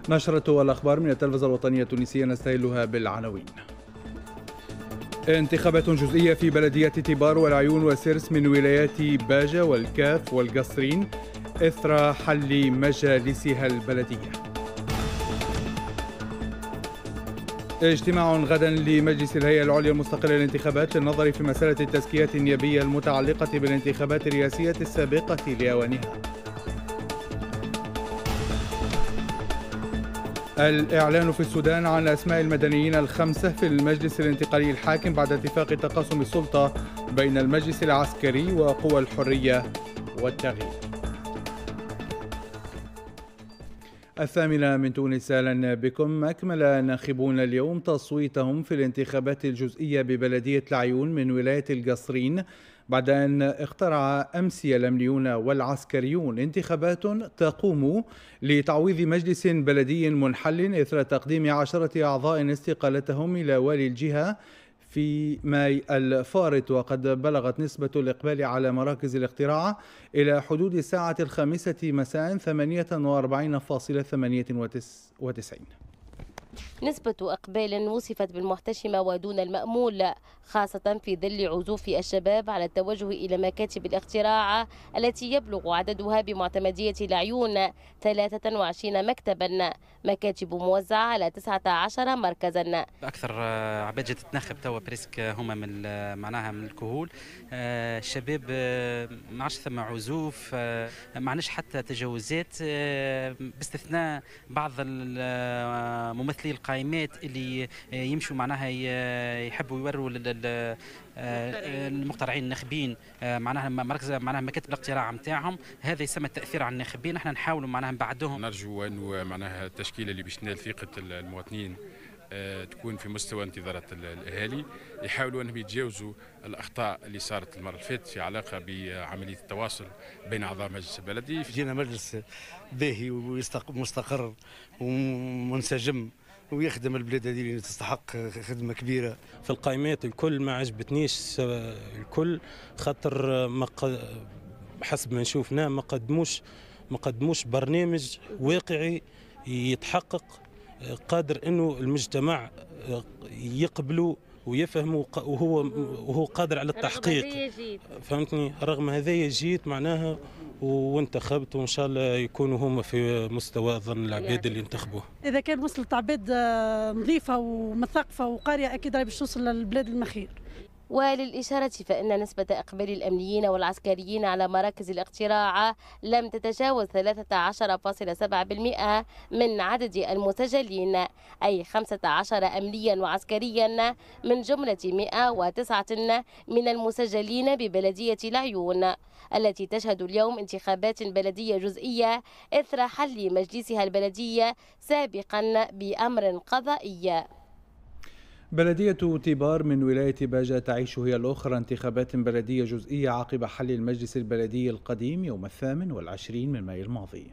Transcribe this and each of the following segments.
نشرة الأخبار من التلفزة الوطنية التونسية نستهلها بالعناوين. انتخابات جزئية في بلدية تبار والعيون وسرس من ولايات باجة والكاف والقصرين إثر حل مجالسها البلدية. اجتماع غدا لمجلس الهيئة العليا المستقلة للانتخابات للنظر في مسألة التزكيات النيابية المتعلقة بالانتخابات الرئاسية السابقة لأوانها. الإعلان في السودان عن أسماء المدنيين الخمسة في المجلس الانتقالي الحاكم بعد اتفاق تقاسم السلطة بين المجلس العسكري وقوى الحرية والتغيير. 8 من تونس، أهلا بكم. أكمل ناخبون اليوم تصويتهم في الانتخابات الجزئية ببلدية العيون من ولاية القصرين بعد أن اخترع أمس الأمنيون والعسكريون انتخابات تقوم لتعويض مجلس بلدي منحل إثر تقديم 10 أعضاء استقالتهم إلى والي الجهة في ماي الفارط، وقد بلغت نسبة الإقبال على مراكز الاقتراع إلى حدود الساعة 5 مساء 48.98%. نسبة إقبال وصفت بالمحتشمة ودون المأمول، خاصة في ظل عزوف الشباب على التوجه إلى مكاتب الاقتراع التي يبلغ عددها بمعتمدية العيون 23 مكتبا، مكاتب موزعة على 19 مركزا. أكثر عباد جات تنخب توا بريسك هما من معناها من الكهول. الشباب ما عادش ثم عزوف، ما عندناش حتى تجاوزات باستثناء بعض ممثلي القائمات اللي يمشوا معناها يحبوا يوروا المقترعين الناخبين معناها مركز معناها مكاتب الاقتراع نتاعهم. هذا يسمى التاثير على الناخبين. احنا نحاولوا معناها نبعدوهم. نرجو انه معناها التشكيله اللي باش تنال ثقه المواطنين تكون في مستوى انتظارات الاهالي، يحاولوا انهم يتجاوزوا الاخطاء اللي صارت المره اللي فاتت في علاقه بعمليه التواصل بين اعضاء مجلس البلدي. جينا مجلس باهي ومستقر ومنسجم ويخدم البلاد هذه اللي تستحق خدمه كبيره. في القائمات الكل ما عجبتنيش الكل، خاطر حسب ما شوفنا ما قدموش برنامج واقعي يتحقق قادر انه المجتمع يقبله ويفهموا وهو قادر على التحقيق. فهمتني؟ رغم هذايا جيت معناها وانتخبت، وان شاء الله يكونوا هم في مستوى ظن العباد اللي انتخبوه. اذا كان وصلت عباد نظيفه ومثقفه وقاريه اكيد راهي باش توصل للبلاد المخير. وللإشارة فإن نسبة إقبال الأمنيين والعسكريين على مراكز الاقتراع لم تتجاوز 13.7% من عدد المسجلين، أي 15 أمنيا وعسكريا من جملة 109 من المسجلين ببلدية العيون التي تشهد اليوم انتخابات بلدية جزئية إثر حل مجلسها البلدي سابقا بأمر قضائي. بلدية تبار من ولاية باجة تعيش هي الأخرى انتخابات بلدية جزئية عقب حل المجلس البلدي القديم يوم 28 من مايو الماضي.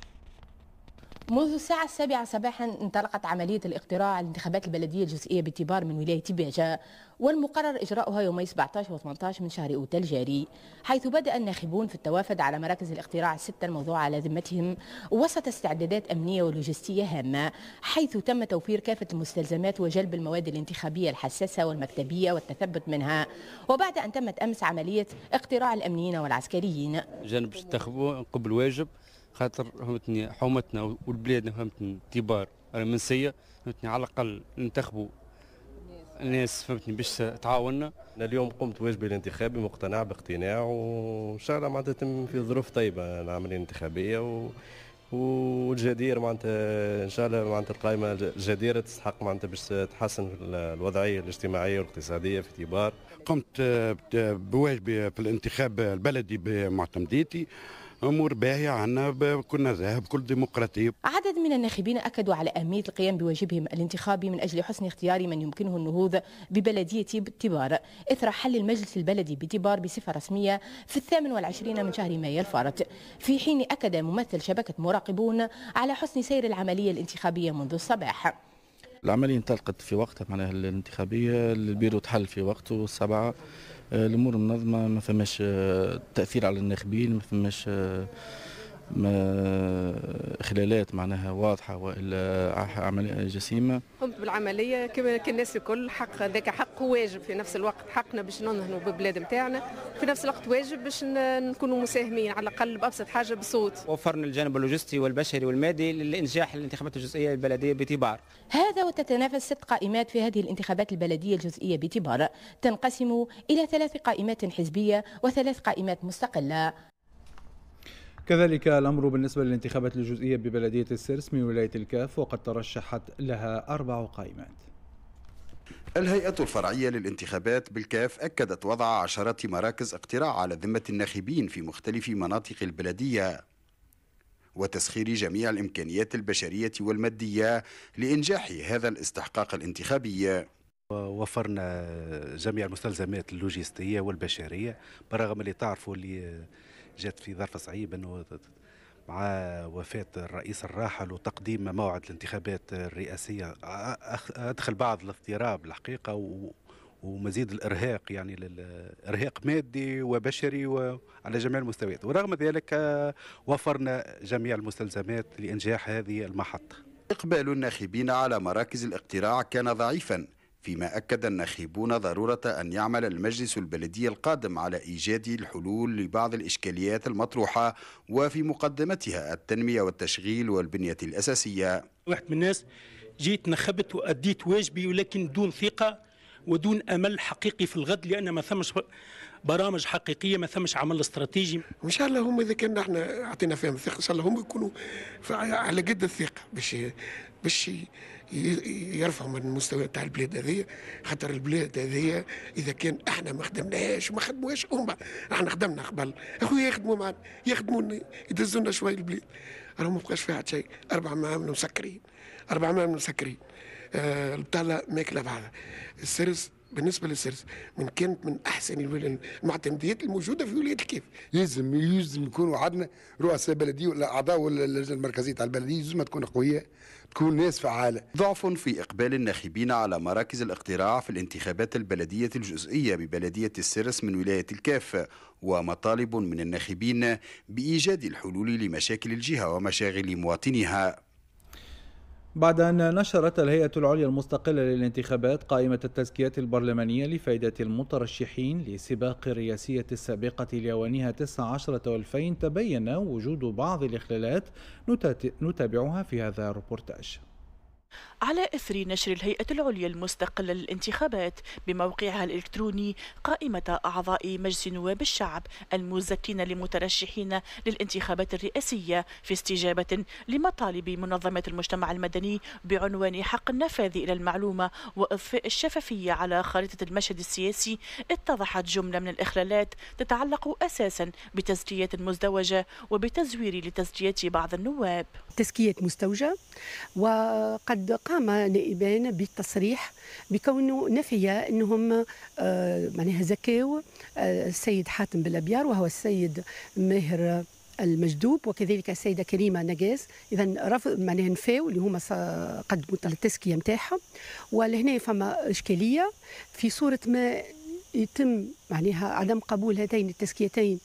منذ الساعة 7 صباحا انطلقت عملية الاقتراع الانتخابات البلدية الجزئية بتبار من ولاية باجة، والمقرر إجراؤها يومي 17 و 18 من شهر أوت الجاري، حيث بدأ الناخبون في التوافد على مراكز الاقتراع الستة الموضوعة على ذمتهم وسط استعدادات أمنية ولوجستية هامة، حيث تم توفير كافة المستلزمات وجلب المواد الانتخابية الحساسة والمكتبية والتثبت منها، وبعد أن تمت أمس عملية اقتراع الأمنيين والعسكريين. جانب تنتخبوا قبل واجب، خاطر فهمتني حومتنا والبلاد فهمتني تبار منسيه، فهمتني على الاقل ننتخبوا الناس فهمتني باش تعاوننا. انا اليوم قمت بواجبي الانتخابي مقتنع باقتناع، وان شاء الله معناتها تتم في ظروف طيبه العمليه الانتخابيه والجدير معناتها ان شاء الله معناتها القائمه الجديره تستحق معناتها باش تحسن الوضعيه الاجتماعيه والاقتصاديه في تبار. قمت بواجبي في الانتخاب البلدي بمعتمديتي، امور باهيه عنا، كنا ذاهب بكل ديمقراطيه. عدد من الناخبين اكدوا على اهميه القيام بواجبهم الانتخابي من اجل حسن اختيار من يمكنه النهوض ببلديه تبار اثر حل المجلس البلدي بتبار بصفه رسميه في 28 من شهر مايو الفارط، في حين اكد ممثل شبكه مراقبون على حسن سير العمليه الانتخابيه منذ الصباح. العمليه انطلقت في وقتها، معناها الانتخابيه البيرو تحل في وقته السبعه، الامور منظمه، ما فماش تاثير على الناخبين، ما فماش خلالات معناها واضحة وإلا عملية جسيمة. قمت بالعملية كما الناس الكل، حق ذاك حق وواجب في نفس الوقت، حقنا باش ننهضوا بالبلاد نتاعنا، في نفس الوقت واجب باش نكونوا مساهمين على الأقل بأبسط حاجة بصوت. وفرنا الجانب اللوجستي والبشري والمادي لإنجاح الانتخابات الجزئية البلدية بتبار. هذا وتتنافس 6 قائمات في هذه الانتخابات البلدية الجزئية بتبار، تنقسم إلى 3 قائمات حزبية و3 قائمات مستقلة. كذلك الأمر بالنسبة للانتخابات الجزئية ببلدية السرس من ولاية الكاف، وقد ترشحت لها 4 قائمات. الهيئة الفرعية للانتخابات بالكاف أكدت وضع عشرات مراكز اقتراع على ذمة الناخبين في مختلف مناطق البلدية، وتسخير جميع الإمكانيات البشرية والمادية لإنجاح هذا الاستحقاق الانتخابي. وفرنا جميع المستلزمات اللوجستية والبشرية، برغم اللي تعرفوا اللي جات في ظرف صعيب انه مع وفاة الرئيس الراحل وتقديم موعد الانتخابات الرئاسية ادخل بعض الاضطراب الحقيقة ومزيد الارهاق، يعني الارهاق مادي وبشري وعلى جميع المستويات، ورغم ذلك وفرنا جميع المستلزمات لانجاح هذه المحطة. إقبال الناخبين على مراكز الاقتراع كان ضعيفا، فيما أكد الناخبون ضرورة أن يعمل المجلس البلدي القادم على إيجاد الحلول لبعض الإشكاليات المطروحة، وفي مقدمتها التنمية والتشغيل والبنية الأساسية. واحد من الناس جيت نخبت وأديت واجبي، ولكن دون ثقة ودون أمل حقيقي في الغد، لأن ما ثمش برامج حقيقية، ما ثمش عمل استراتيجي. إن شاء الله هم إذا كان احنا أعطينا فيهم الثقة إن شاء الله هم يكونوا على قد الثقة باش يرفعوا من المستوى تاع البلاد هذه، خاطر البلاد هذه اذا كان احنا ما خدمناهاش وما خدموهاش هم، احنا خدمنا قبل اخويا يخدموا معنا، يخدمونا يدزوا لنا شويه البلاد، راهم ما بقاش فيها شيء. 4 معامل مسكرين، 4 معامل مسكرين، البطاله ماكله بعضها. السرس بالنسبه للسرس كانت من احسن المعتمديات الموجوده في ولايه الكيف. لازم يكونوا عندنا رؤساء بلديه ولا اعضاء اللجنه المركزيه تاع البلديه، لازم تكون قويه، تكون ناس فعاله. ضعف في إقبال الناخبين على مراكز الاقتراع في الانتخابات البلدية الجزئية ببلدية السرس من ولاية الكاف، ومطالب من الناخبين بإيجاد الحلول لمشاكل الجهة ومشاغل مواطنيها. بعد أن نشرت الهيئة العليا المستقلة للانتخابات قائمة التزكيات البرلمانية لفائدة المترشحين لسباق الرئاسية السابقة لأوانها 19/2000، تبين وجود بعض الإخلالات نتابعها في هذا الريبورتاج. على إثر نشر الهيئة العليا المستقلة للانتخابات بموقعها الإلكتروني قائمة أعضاء مجلس نواب الشعب المزكين لمترشحين للانتخابات الرئاسية في استجابة لمطالب منظمة المجتمع المدني بعنوان حق النفاذ إلى المعلومة وإضفاء الشفافية على خارطة المشهد السياسي، اتضحت جملة من الإخلالات تتعلق أساسا بتزكية مزدوجة وبتزوير لتزكية بعض النواب. تزكية مزدوجة، وقد قام نائبان بالتصريح بكونه نفي انهم معناها زكاو السيد حاتم بالابيار وهو السيد ماهر المجدوب وكذلك السيده كريمه نجاز، اذا رفض معناها نفاو اللي هما قدموا التزكيه نتاعهم. ولهنا فما اشكاليه في صوره ما يتم معناها عدم قبول هاتين التزكيتين،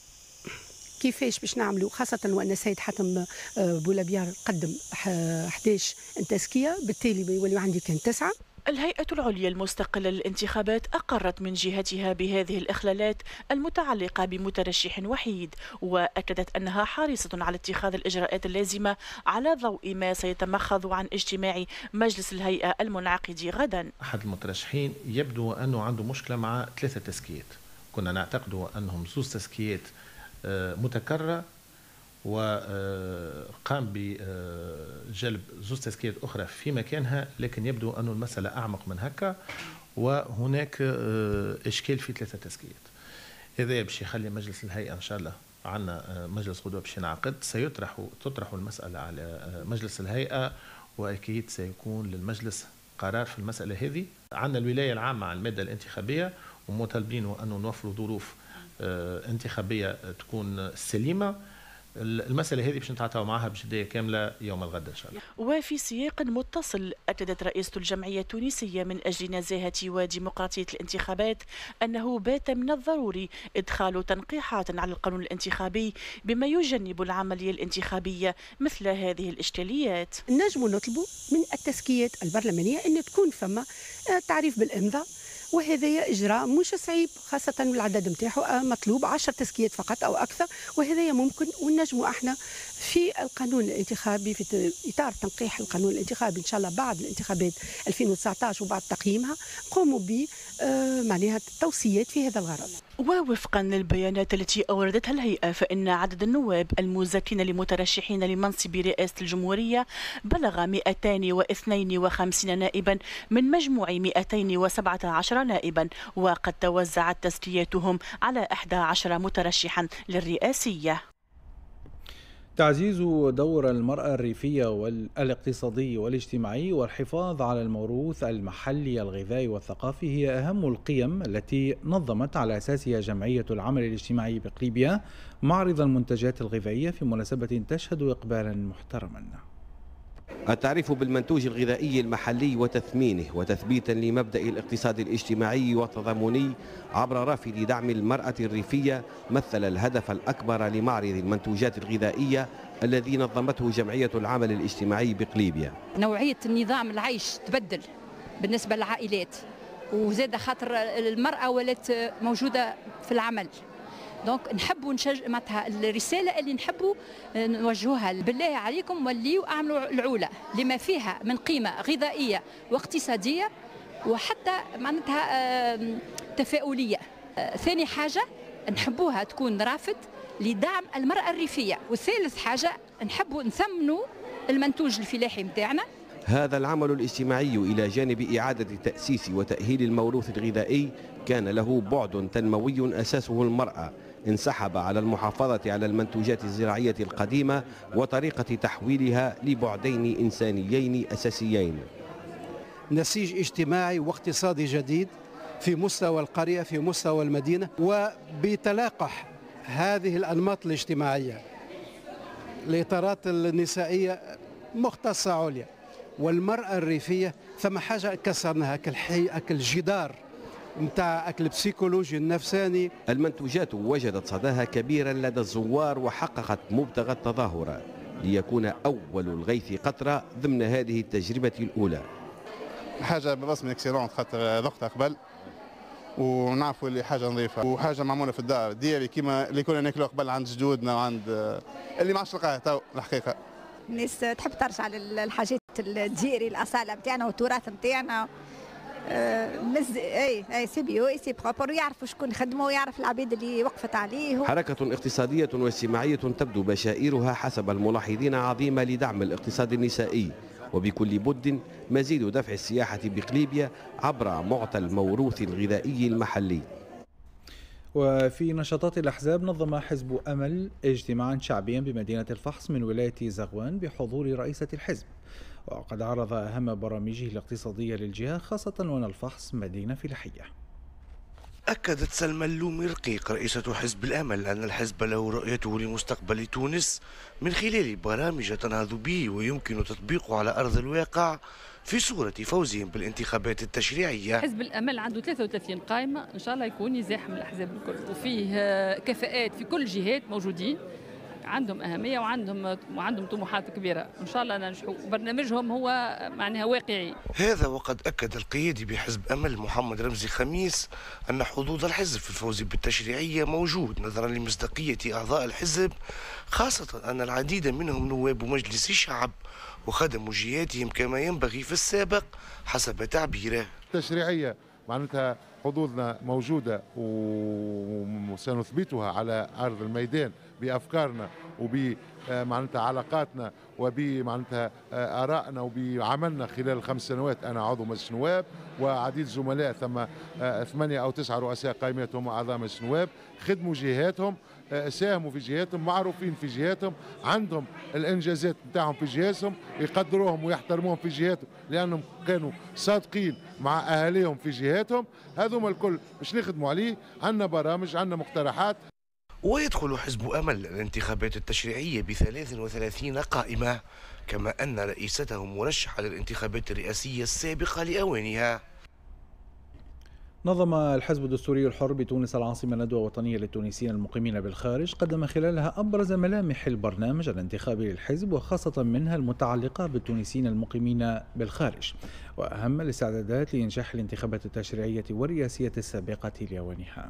كيفاش باش نعملوا، خاصة وأن السيد حاتم بولابيار قدم 11 تزكية، بالتالي بيولي عندي كان 9. الهيئة العليا المستقلة للانتخابات أقرت من جهتها بهذه الإخلالات المتعلقة بمترشح وحيد، وأكدت أنها حريصة على اتخاذ الإجراءات اللازمة على ضوء ما سيتمخض عن اجتماع مجلس الهيئة المنعقد غدا. أحد المترشحين يبدو أنه عنده مشكلة مع 3 تزكيات، كنا نعتقد أنهم 2 تزكيات متكررة، وقام بجلب 2 تزكيات أخرى في مكانها، لكن يبدو أن المسألة أعمق من هكا، وهناك إشكال في 3 تزكيات. هذا باش يخلي مجلس الهيئة إن شاء الله، عندنا مجلس غدوة باش ينعقد، تطرح المسألة على مجلس الهيئة، وأكيد سيكون للمجلس قرار في المسألة هذه. عندنا الولاية العامة على المادة الانتخابية، ومطالبين أن نوفروا ظروف انتخابية تكون سليمة، المسألة هذه باش نتعاطوا معها بجدية كاملة يوم الغد إن شاء الله. وفي سياق متصل، أكدت رئيسة الجمعية التونسية من أجل نزاهة وديمقراطية الانتخابات أنه بات من الضروري إدخال تنقيحات على القانون الانتخابي بما يجنب العملية الانتخابية مثل هذه الإشكاليات. نجم نطلبوا من التزكيات البرلمانية أن تكون فما تعريف بالإمضاء، وهذا إجراء مش صعيب، خاصة العدد نتاعو مطلوب 10 تزكيات فقط أو أكثر، وهذا ممكن. ونجموا احنا في القانون الانتخابي في إطار تنقيح القانون الانتخابي إن شاء الله بعد الانتخابات 2019 وبعد تقييمها قوموا ب معناها توصيات في هذا الغرض. ووفقا للبيانات التي أوردتها الهيئة، فإن عدد النواب المزكين لمترشحين لمنصب رئاسة الجمهورية بلغ 252 نائبا من مجموع 217 نائبا، وقد توزعت تزكياتهم على 11 مترشحا للرئاسية. تعزيز دور المرأة الريفية والاقتصادي والاجتماعي والحفاظ على الموروث المحلي الغذائي والثقافي هي أهم القيم التي نظمت على أساسها جمعية العمل الاجتماعي بقليبية معرض المنتجات الغذائية في مناسبة تشهد إقبالا محترما. التعريف بالمنتوج الغذائي المحلي وتثمينه وتثبيتا لمبدأ الاقتصاد الاجتماعي والتضامني عبر رافد دعم المرأة الريفية مثل الهدف الأكبر لمعرض المنتوجات الغذائية الذي نظمته جمعية العمل الاجتماعي بقليبية. نوعية النظام العيش تبدل بالنسبة للعائلات، وزاد خاطر المرأة ولات موجودة في العمل، دونك نحبوا نشجع معناتها الرساله اللي نحبوا نوجهوها، بالله عليكم وليوا اعملوا العوله لما فيها من قيمه غذائيه واقتصاديه وحتى معناتها تفاؤليه. ثاني حاجه نحبوها تكون رافد لدعم المراه الريفيه، وثالث حاجه نحبوا نثمنوا المنتوج الفلاحي نتاعنا. هذا العمل الاجتماعي إلى جانب إعادة تأسيس وتأهيل الموروث الغذائي كان له بعد تنموي أساسه المرأة، انسحب على المحافظة على المنتوجات الزراعية القديمة وطريقة تحويلها لبعدين إنسانيين أساسيين. نسيج اجتماعي واقتصادي جديد في مستوى القرية في مستوى المدينة، وبتلاقح هذه الأنماط الاجتماعية الإطارات النسائية مختصة عليا والمرأة الريفية ثم حاجة كسرناها كالجدار متاع البسيكولوجي النفساني. المنتوجات وجدت صداها كبيرا لدى الزوار وحققت مبتغى التظاهرة ليكون أول الغيث قطرة ضمن هذه التجربة الأولى. حاجة برسم اكسيلونت خاطر ذقتها قبل ونعرفوا اللي حاجة نظيفة وحاجة معمولة في الدار ديالي كيما اللي كنا ناكلوه قبل عند جدودنا وعند اللي ما عادش تلقاه تو الحقيقة. الناس تحب ترجع للحاجات الديري الاصاله نتاعنا والتراث نتاعنا. اي سي بيو اي سي بروبر، ويعرفوا شكون خدموا ويعرف العبيد اللي وقفت عليه. حركة اقتصادية واجتماعية تبدو بشائرها حسب الملاحظين عظيمة لدعم الاقتصاد النسائي، وبكل بد مزيد دفع السياحة بقليبية عبر معطى الموروث الغذائي المحلي. وفي نشاطات الأحزاب نظم حزب أمل اجتماعا شعبيا بمدينة الفحص من ولاية زغوان بحضور رئيسة الحزب، وقد عرض أهم برامجه الاقتصادية للجهة خاصة وأن الفحص مدينة فلاحية. أكدت سلمى اللومي رقيق رئيسة حزب الأمل أن الحزب له رؤيته لمستقبل تونس من خلال برامج تنهض به ويمكن تطبيقه على أرض الواقع في صورة فوزهم بالانتخابات التشريعية. حزب الأمل عنده 33 قائمة، إن شاء الله يكون يزاحم الأحزاب الكل، وفيه كفاءات في كل الجهات موجودين، عندهم أهمية وعندهم طموحات كبيرة، إن شاء الله ننجحوا. برنامجهم هو معناها واقعي. هذا وقد أكد القيادي بحزب أمل محمد رمزي خميس أن حظوظ الحزب في الفوز بالتشريعية موجود نظرا لمصداقية أعضاء الحزب، خاصة أن العديد منهم نواب مجلس الشعب وخدموا جهاتهم كما ينبغي في السابق حسب تعبيره. التشريعية معناتها حظوظنا موجودة وسنثبتها على أرض الميدان بأفكارنا وبمعناتها علاقاتنا وبمعناتها آرائنا وبعملنا خلال 5 سنوات. أنا عضو مجلس نواب وعديد زملاء، ثم 8 أو 9 رؤساء قائمات هم أعضاء مجلس نواب، خدموا جهاتهم، ساهموا في جهاتهم، معروفين في جهاتهم، عندهم الانجازات نتاعهم في جهاتهم، يقدروهم ويحترموهم في جهاتهم لانهم كانوا صادقين مع اهاليهم في جهاتهم. هذوما الكل باش نخدموا عليه، عندنا برامج، عندنا مقترحات. ويدخل حزب أمل الانتخابات التشريعية ب33 قائمة، كما أن رئيسته مرشحة للانتخابات الرئاسية السابقة لأوانها. نظم الحزب الدستوري الحر بتونس العاصمة ندوة وطنية للتونسيين المقيمين بالخارج قدم خلالها أبرز ملامح البرنامج الانتخابي للحزب، وخاصة منها المتعلقة بالتونسيين المقيمين بالخارج، وأهم الاستعدادات لإنجاح الانتخابات التشريعية والرئاسية السابقة لأوانها.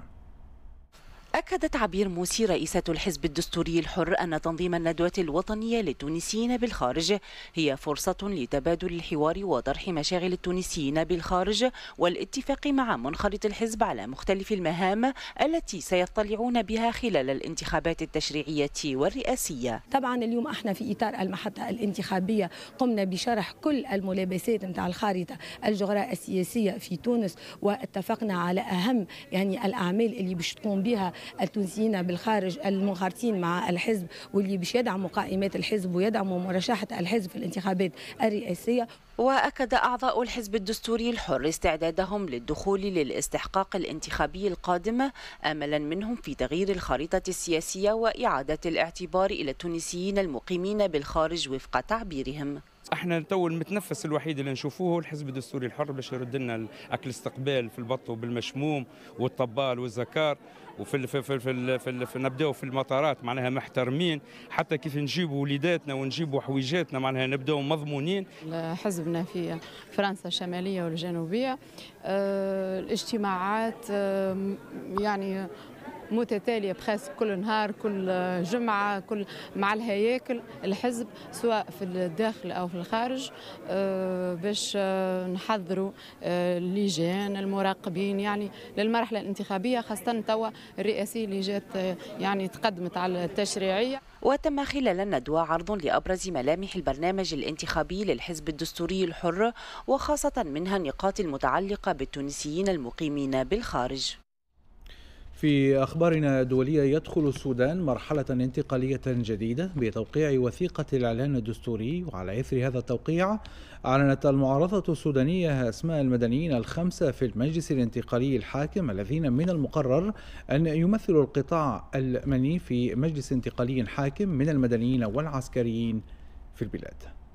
أكدت عبير موسي رئيسة الحزب الدستوري الحر أن تنظيم الندوة الوطنية للتونسيين بالخارج هي فرصة لتبادل الحوار وطرح مشاغل التونسيين بالخارج والاتفاق مع منخرط الحزب على مختلف المهام التي سيطلعون بها خلال الانتخابات التشريعية والرئاسية. طبعا اليوم احنا في إطار المحطة الانتخابية قمنا بشرح كل الملابسات نتاع الخارطة الجغرافية السياسية في تونس، واتفقنا على أهم الأعمال اللي باش تقوم بها التونسيين بالخارج المنخرطين مع الحزب، واللي باش يدعموا قائمات الحزب ويدعموا مرشحة الحزب في الانتخابات الرئاسية. وأكد أعضاء الحزب الدستوري الحر استعدادهم للدخول للاستحقاق الانتخابي القادم، آملا منهم في تغيير الخريطة السياسية وإعادة الاعتبار إلى التونسيين المقيمين بالخارج وفق تعبيرهم. احنا تو المتنفس الوحيد اللي نشوفوه هو الحزب الدستوري الحر باش يرد لنا اكل استقبال في البط وبالمشموم والطبال والزكار، وفي نبداو في المطارات معناها محترمين، حتى كيف نجيبوا وليداتنا ونجيبوا حويجاتنا معناها نبداو مضمونين. حزبنا في فرنسا الشماليه والجنوبيه الاجتماعات يعني متتالية بخاص كل نهار كل جمعة كل مع الهياكل الحزب سواء في الداخل أو في الخارج باش نحضروا اللجان المراقبين يعني للمرحلة الانتخابية، خاصة توا الرئاسية اللي جات يعني تقدمت على التشريعية. وتم خلال الندوة عرض لأبرز ملامح البرنامج الانتخابي للحزب الدستوري الحر، وخاصة منها النقاط المتعلقة بالتونسيين المقيمين بالخارج. في أخبارنا الدولية، يدخل السودان مرحلة انتقالية جديدة بتوقيع وثيقة الإعلان الدستوري، وعلى إثر هذا التوقيع أعلنت المعارضة السودانية أسماء المدنيين الخمسة في المجلس الانتقالي الحاكم الذين من المقرر أن يمثلوا القطاع المني في مجلس انتقالي حاكم من المدنيين والعسكريين في البلاد.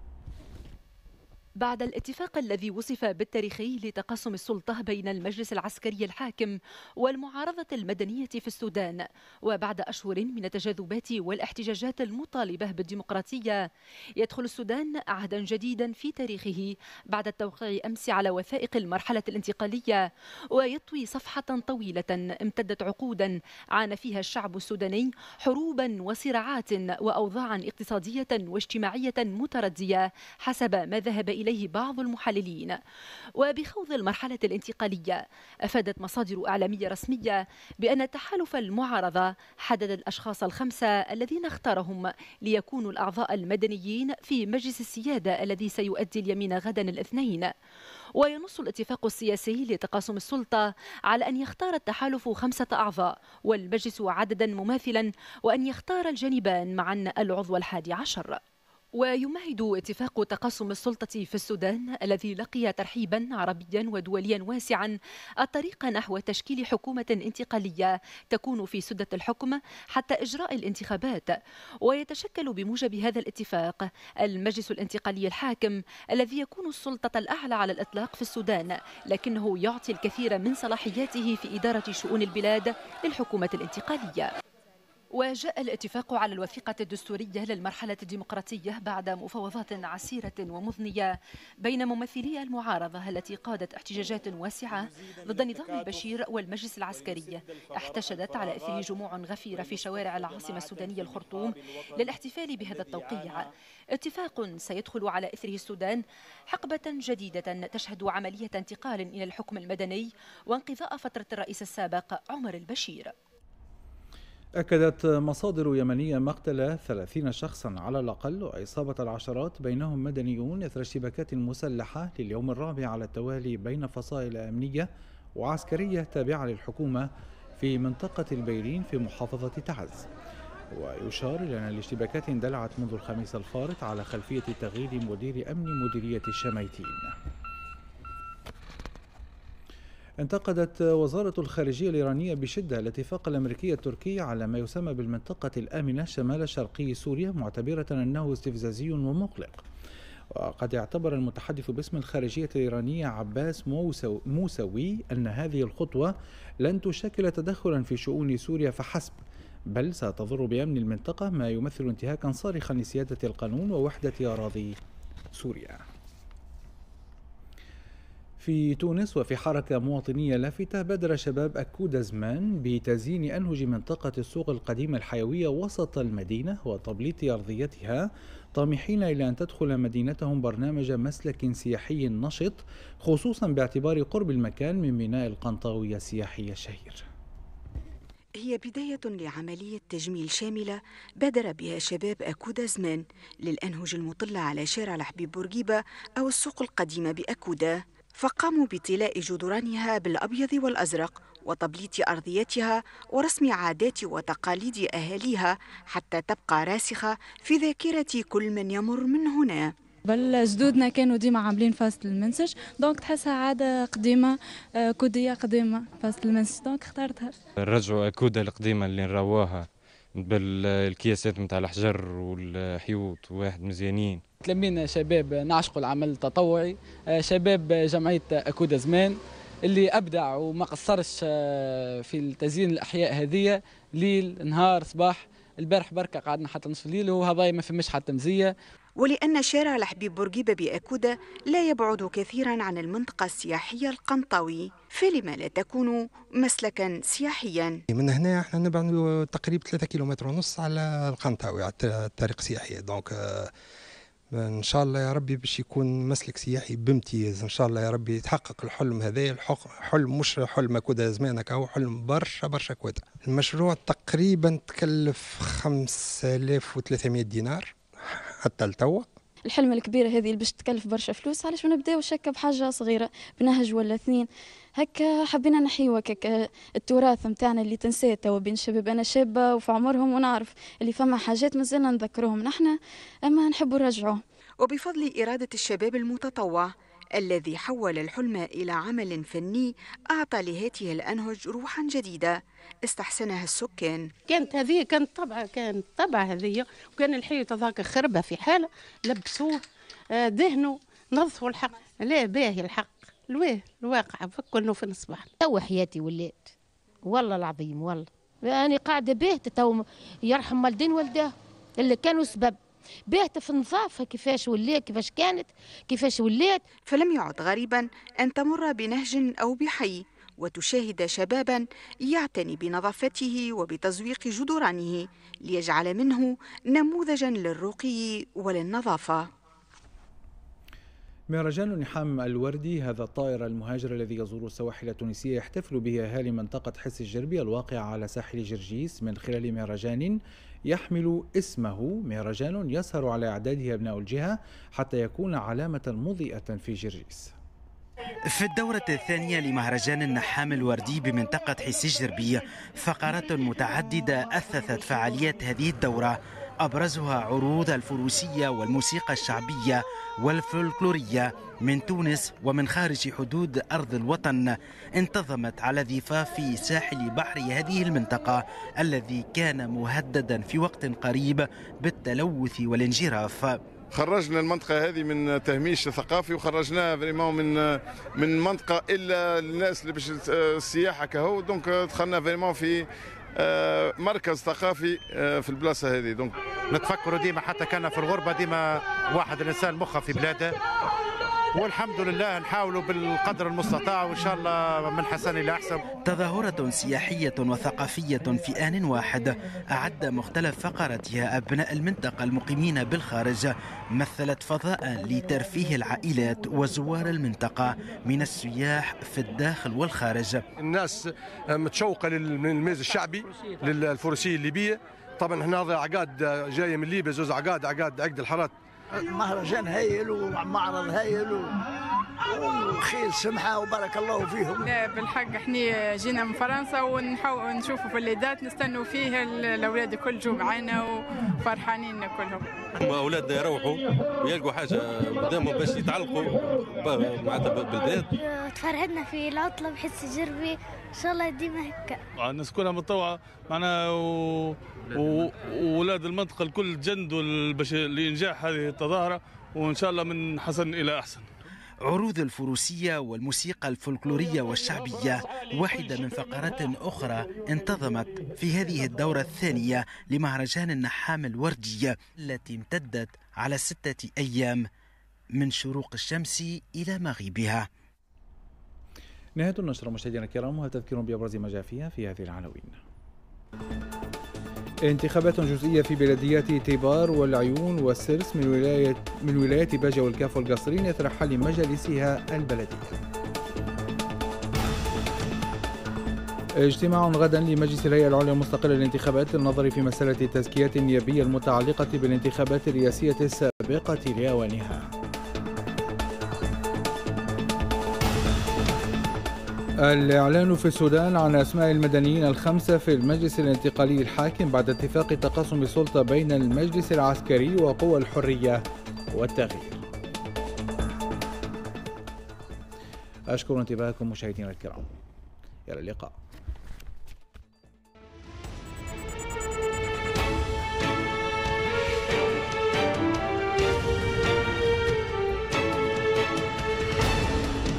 بعد الاتفاق الذي وصف بالتاريخي لتقاسم السلطة بين المجلس العسكري الحاكم والمعارضة المدنية في السودان، وبعد أشهر من التجاذبات والاحتجاجات المطالبة بالديمقراطية، يدخل السودان عهدا جديدا في تاريخه بعد التوقيع أمس على وثائق المرحلة الانتقالية، ويطوي صفحة طويلة امتدت عقودا عانى فيها الشعب السوداني حروبا وصراعات وأوضاعا اقتصادية واجتماعية متردية حسب ما ذهب إليه بعض المحللين. وبخوض المرحلة الانتقالية أفادت مصادر إعلامية رسمية بأن تحالف المعارضة حدد الأشخاص الخمسة الذين اختارهم ليكونوا الأعضاء المدنيين في مجلس السيادة الذي سيؤدي اليمين غدا الاثنين. وينص الاتفاق السياسي لتقاسم السلطة على أن يختار التحالف 5 أعضاء والمجلس عددا مماثلا، وأن يختار الجانبان معا العضو 11. ويمهد اتفاق تقاسم السلطة في السودان الذي لقي ترحيبا عربيا ودوليا واسعا الطريق نحو تشكيل حكومة انتقالية تكون في سدة الحكم حتى إجراء الانتخابات. ويتشكل بموجب هذا الاتفاق المجلس الانتقالي الحاكم الذي يكون السلطة الأعلى على الإطلاق في السودان، لكنه يعطي الكثير من صلاحياته في إدارة شؤون البلاد للحكومة الانتقالية. وجاء الاتفاق على الوثيقة الدستورية للمرحلة الديمقراطية بعد مفاوضات عسيرة ومضنية بين ممثلي المعارضة التي قادت احتجاجات واسعة ضد نظام البشير والمجلس العسكري احتشدت على إثر جموع غفيرة في شوارع العاصمة السودانية الخرطوم للاحتفال بهذا التوقيع. اتفاق سيدخل على إثره السودان حقبة جديدة تشهد عملية انتقال إلى الحكم المدني وانقضاء فترة الرئيس السابق عمر البشير. أكدت مصادر يمنية مقتل 30 شخصا على الأقل وإصابة العشرات بينهم مدنيون إثر اشتباكات مسلحة لليوم الرابع على التوالي بين فصائل أمنية وعسكرية تابعة للحكومة في منطقة البيرين في محافظة تعز. ويشار إلى أن الاشتباكات اندلعت منذ الخميس الفارط على خلفية تغيير مدير أمن مديرية الشميتين. انتقدت وزارة الخارجية الإيرانية بشدة الاتفاق الأمريكي التركي على ما يسمى بالمنطقة الآمنة شمال شرقي سوريا، معتبرة أنه استفزازي ومقلق. وقد اعتبر المتحدث باسم الخارجية الإيرانية عباس موسوي أن هذه الخطوة لن تشكل تدخلا في شؤون سوريا فحسب، بل ستضر بأمن المنطقة، ما يمثل انتهاكا صارخا لسيادة القانون ووحدة أراضي سوريا. في تونس وفي حركة مواطنية لافتة، بادر شباب أكودا زمان بتزيين أنهج منطقة السوق القديمة الحيوية وسط المدينة وتبليط أرضيتها، طامحين إلى أن تدخل مدينتهم برنامج مسلك سياحي نشط، خصوصا باعتبار قرب المكان من ميناء القنطاوية السياحي الشهير. هي بداية لعملية تجميل شاملة بادر بها شباب أكودا زمان للأنهج المطلة على شارع الحبيب بورقيبة أو السوق القديمة بأكودا، فقاموا بطلاء جدرانها بالأبيض والأزرق وتبليط أرضيتها ورسم عادات وتقاليد أهاليها حتى تبقى راسخة في ذاكرة كل من يمر من هنا. بل جدودنا كانوا ديما عاملين فاصل المنسج، دونك تحسها عادة قديمة كودية قديمة فاصل المنسج، دونك اخترتها. نرجعوا أكودا القديمة اللي نراوها بالكياسات متاع الحجر والحيوط واحد مزيانين. تلمينا شباب نعشقوا العمل التطوعي، شباب جمعية أكودا زمان اللي أبدع وما قصرش في تزيين الأحياء هذه ليل نهار صباح. البارح بركة قعدنا حتى نصف الليل وهذا ما فماش حتى مزية. ولأن شارع الحبيب بورقيبة بأكودا لا يبعد كثيرا عن المنطقة السياحية القنطاوي، فلما لا تكون مسلكا سياحيا؟ من هنا احنا نبعد تقريبا 3 كيلومتر ونص على القنطاوي على الطريق السياحي، دونك ان شاء الله يا ربي باش يكون مسلك سياحي بامتياز، ان شاء الله يا ربي يتحقق الحلم هذا، حلم مش حلم أكودا زمانك، هو حلم برشا كوتا. المشروع تقريبا تكلف 5300 دينار حتى لتوا. الحلم الكبيرة هذه اللي باش تكلف برشا فلوس، علاش ما نبداو شكا بحاجة صغيرة بنهج ولا 2 هكا، حبينا نحيو هكا التراث نتاعنا اللي تنساه توا بين الشباب. انا شابة وفي عمرهم ونعرف اللي فما حاجات مازلنا نذكروهم نحنا، اما نحبوا نرجعوه. وبفضل إرادة الشباب المتطوع الذي حول الحلم إلى عمل فني، أعطى لهذه الأنهج روحا جديدة استحسنها السكان. كانت طبعة هذه، وكان الحيط هذاك خربة في حالة، لبسوه دهنوا نظفوا الحق. لا باهي الحق الواقع فكرنا في الصباح. توا حياتي ولات والله العظيم، والله أنا قاعدة باهتة تو، يرحم والدين والداه اللي كانوا سبب باهتة في النظافة، كيفاش ولات كيفاش كانت كيفاش ولات. فلم يعد غريبا أن تمر بنهج أو بحي وتشاهد شبابا يعتني بنظافته وبتزويق جدرانه ليجعل منه نموذجا للرقي وللنظافة. مهرجان نحام الوردي، هذا الطائر المهاجر الذي يزور السواحل التونسية، يحتفل به أهالي منطقة حس الجربي الواقعة على ساحل جرجيس من خلال مهرجان يحمل اسمه، مهرجان يسهر على إعداده أبناء الجهة حتى يكون علامة مضيئة في جرجيس. في الدورة الثانية لمهرجان النحام الوردي بمنطقة حس الجربي، فقرات متعددة أثثت فعاليات هذه الدورة، أبرزها عروض الفروسية والموسيقى الشعبية والفولكلورية من تونس ومن خارج حدود أرض الوطن، انتظمت على ضفاف ساحل بحر هذه المنطقة الذي كان مهددا في وقت قريب بالتلوث والانجراف. خرجنا المنطقة هذه من تهميش ثقافي، وخرجناها فريمون من منطقة إلا الناس اللي باش السياحة كهو، دونك دخلنا فريمون في مركز ثقافي في البلاصة هذه. دونك نتفكروا ديما حتى كان في الغربة ديما واحد الإنسان مخه في بلاده، والحمد لله نحاولوا بالقدر المستطاع وإن شاء الله من حسن إلى أحسن. تظاهرة سياحية وثقافية في آن واحد أعد مختلف فقراتها أبناء المنطقة المقيمين بالخارج، مثلت فضاء لترفيه العائلات وزوار المنطقة من السياح في الداخل والخارج. الناس متشوقة للميز الشعبي للفروسية الليبية، طبعا هنا عقاد جاية من ليبيا، زوز عقاد عقد الحارات. مهرجان هايل ومعرض هايل وخير سمحة وبارك الله فيهم. لا بالحق احنا جينا من فرنسا ونحاول نشوفوا في الليدات نستنوا فيه الاولاد الكل جو معنا وفرحانين كلهم. اولادنا يروحوا ويلقوا حاجه قدامهم باش يتعلقوا معناتها بالبلاد. تفرحنا في العطله بحس جربي ان شاء الله ديما هكا. الناس كلها متطوعه معنا واولاد المنطقه الكل جندوا لانجاح هذه التظاهره وان شاء الله من حسن الى احسن. عروض الفروسية والموسيقى الفولكلورية والشعبية واحدة من فقرات أخرى انتظمت في هذه الدورة الثانية لمهرجان النحام الوردي التي امتدت على 6 أيام من شروق الشمس إلى مغيبها. نهاية النشرة مشاهدينا الكرام، وهل تذكرون بأبرز ما جاء فيها في هذه العناوين. انتخابات جزئية في بلديات تيبار والعيون والسرس من ولاية باجة والكاف والقصرين إثر حل مجالسها البلدية. اجتماع غدا لمجلس الهيئة العليا المستقلة للانتخابات للنظر في مسألة التزكيات النيابية المتعلقة بالانتخابات الرئاسية السابقة لأوانها. الإعلان في السودان عن أسماء المدنيين ال5 في المجلس الانتقالي الحاكم بعد اتفاق تقاسم السلطة بين المجلس العسكري وقوى الحرية والتغيير. أشكر انتباهكم مشاهدينا الكرام، إلى اللقاء.